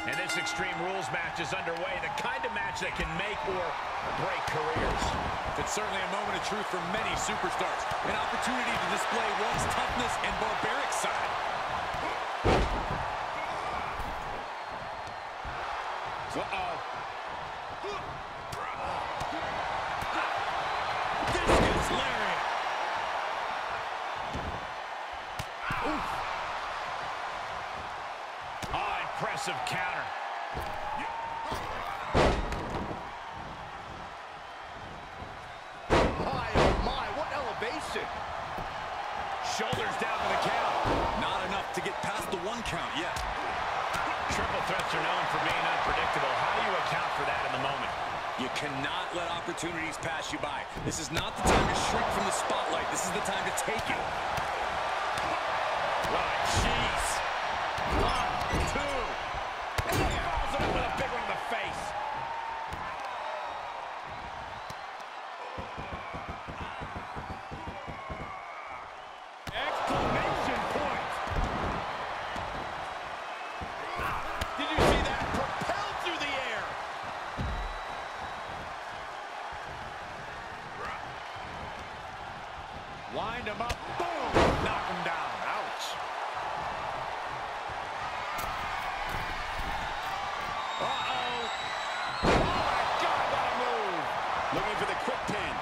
And this Extreme Rules match is underway, the kind of match that can make or break careers. It's certainly a moment of truth for many superstars. An opportunity to display one's toughness and barbaric side. Uh-oh. Discus lariat. Oh, impressive counter. Shoulders down to the count. Not enough to get past the 1 count yet. Triple threats are known for being unpredictable. How do you account for that in the moment? You cannot let opportunities pass you by. This is not the time to shrink from the spotlight. This is the time to take it. Oh, jeez. 1, 2. And he follows it up with a big one in the face. Exclamation point. Did you see that? Propelled through the air. Wind him up. Boom. Knock him down. Ouch. Uh-oh. Oh, my God, what a move. Looking for the quick pin.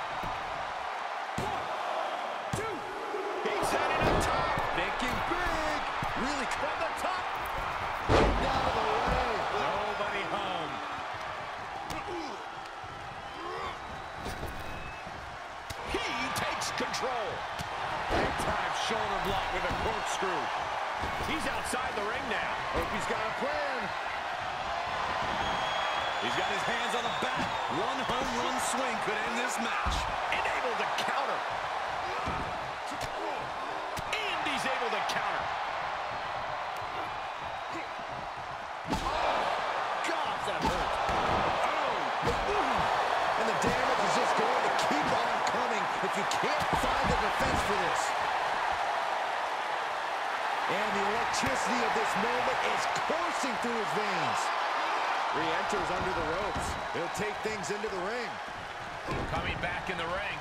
1, 2. He's heading up top. Thinking big. Really From the top. out of the way. Nobody home. He takes control. Big time shoulder block with a corkscrew. He's outside the ring now. Hope he's got a plan. He's got his hands on the bat. 1 home run swing could end this match. And able to counter. And he's able to counter. Oh, God, that hurt. And the damage is just going to keep on coming if you can't find the defense for this. And the electricity of this moment is coursing through his veins. Re-enters under the ropes. He'll take things into the ring. Coming back in the ring.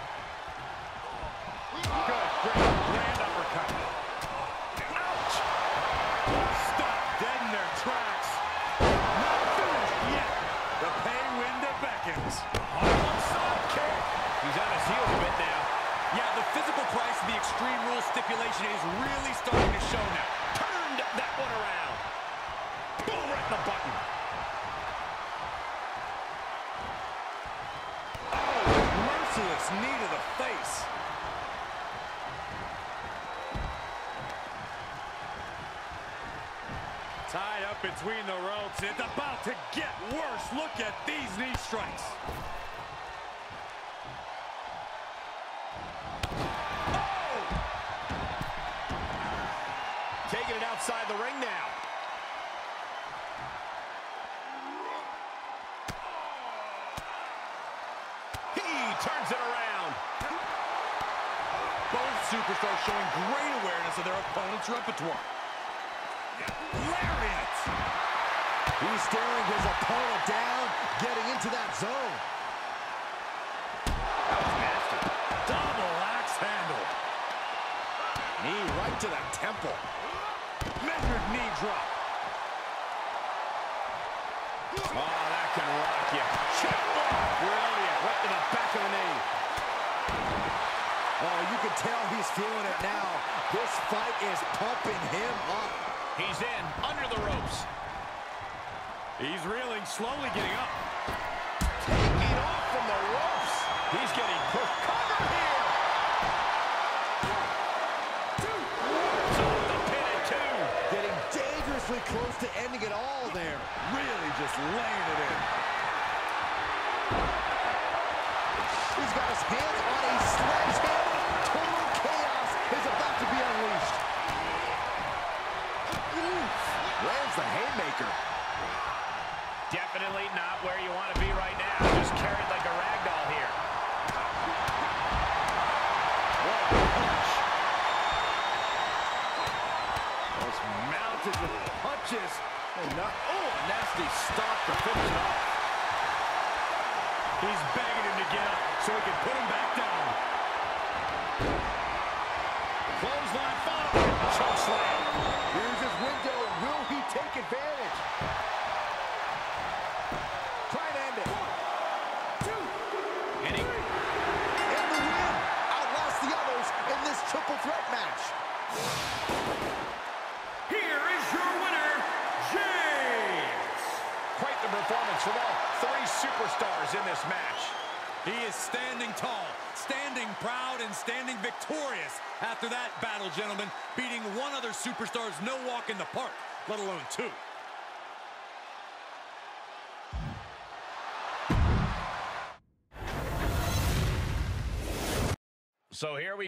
Good, great, grand uppercut. Ouch! Stop dead in their tracks. Not finished yet. The pay window beckons. Harlem sidekick. He's on his heels a bit now. Yeah, the physical price of the Extreme Rules stipulation is really starting to show now. Turned that one around. Boom, right in the button. Merciless knee to the face. Tied up between the ropes. It's about to get worse. Look at these knee strikes. Oh! Taking it outside the ring now. He turns it around. Both superstars showing great awareness of their opponent's repertoire. Lariat! He's staring his opponent down, getting into that zone. That was nasty. Double axe handle. Knee right to the temple. Measured knee drop. Oh, that can rock you. Chop block. Brilliant. Right to the back of the knee. Oh, you can tell he's feeling it now. This fight is pumping him up. He's in, under the ropes. He's reeling, slowly getting up. Taking off from the ropes. He's getting pushed. Cover here. 2. Off the pin at 2. Getting dangerously close to ending it all there. Really just laying it in. He's got his hands on a sledgehammer. Total chaos is about to be unleashed. Lands the haymaker. Definitely not where you want to be right now. Just carried like a rag doll here. What a punch. Just mounted with punches. And not, oh, nasty stop to finish it off. He's begging him to get up so he can put him back down. Clothesline follow. Choke slam. Here's his window. Will he take advantage? Try and end it. 1, 2, And he... and the win. Outlast the others in this triple threat match. Here is your winner, James. Quite the performance from all three superstars in this match. He is standing tall, standing proud, and standing victorious after that battle, gentlemen. Beating one other superstar is no walk in the park, let alone two. So here we